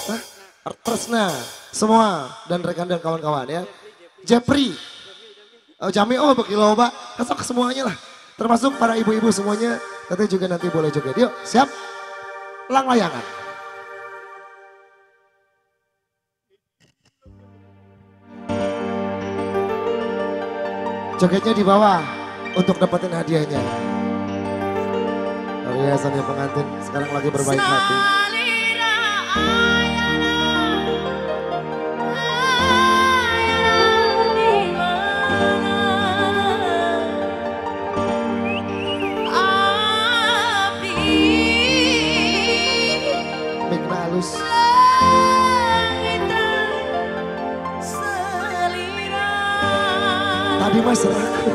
Hah? Tresna semua dan rekan dan kawan-kawan ya. Jepri, Jami, oh bekilo Pak, kesok semuanya lah. Termasuk para ibu-ibu semuanya, nanti juga nanti boleh joget. Yuk, siap? Lang layangan. Jogetnya di bawah untuk dapetin hadiahnya. Perhiasannya pengantin sekarang lagi berbaik hati. Mikna halus. Tadi mas ragu.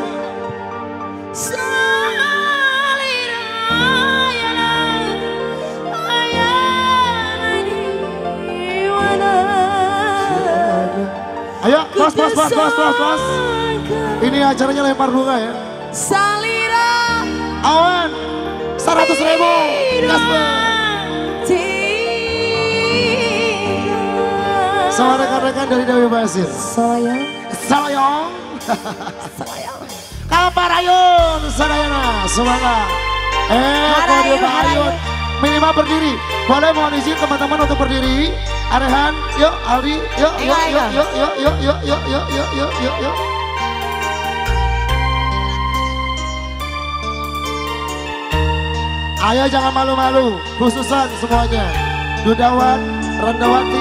Ayo, bos. Ini acaranya lempar bunga ya. Salira. Awan, 100.000. Gasper. Sama rekan-rekan dari Dewi Basir. Salayong. Kaparayun, Sadayana, semangat. Kode Bayun. Minimal berdiri. Boleh mohon izin teman-teman untuk berdiri. Arehan, yuk Aldi, yuk. Ayo jangan malu-malu, khususan semuanya. Dudawan, Rendawati.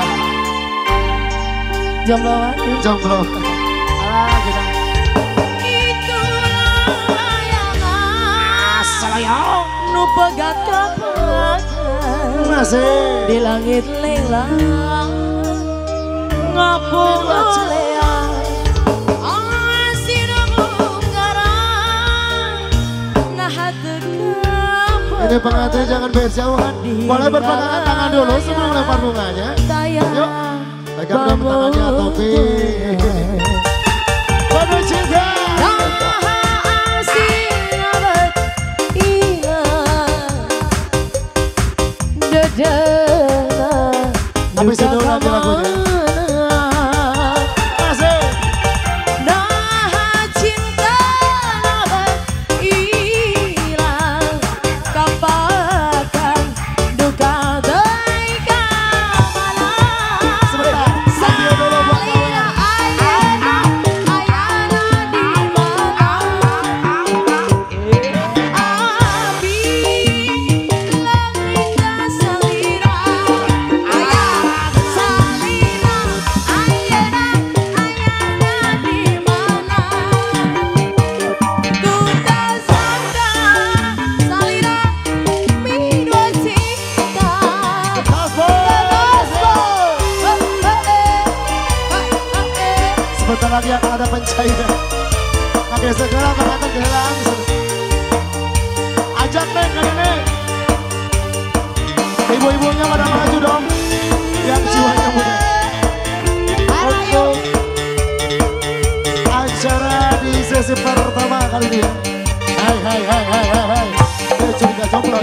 Jomblo. Alah, kita. Salayong. Nu pegat kapan Masih di langit lelang ngapung leang ini pengantin jangan berjauhan. Boleh berpegangan tangan dulu sebelum lempar bunganya. Yuk, pegang dong tangannya topi. Penuh cinta. Habisin dulu nanti lagunya. Masih. Nah cinta hilang kapakan duka teka malam. Sebentar, sambil dulu buat kawan. Sebentar lagi akan ada pencairan. Oke, segera pengantin kehilangan. Ajak Neng kali ini. Ibu-ibunya pada maju dong. Yang jiwanya muda. Untuk acara di sesi pertama kali ini. Hai. Saya juga jomblo.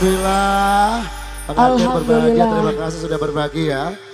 Alhamdulillah. Pengantin berbahagia, Alhamdulillah. terima kasih sudah berbagi ya.